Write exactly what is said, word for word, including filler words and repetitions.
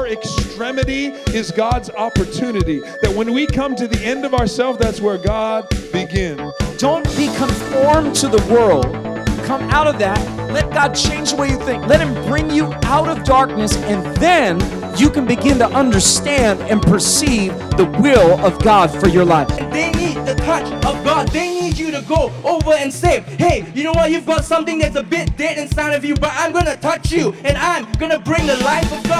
our extremity is God's opportunity. That when we come to the end of ourselves, that's where God begins. Don't be conformed to the world. Come out of that. Let God change the way you think. Let Him bring you out of darkness, and then you can begin to understand and perceive the will of God for your life. They need the touch of God. They need you to go over and say, hey, you know what? You've got something that's a bit dead inside of you, but I'm going to touch you, and I'm going to bring the life of God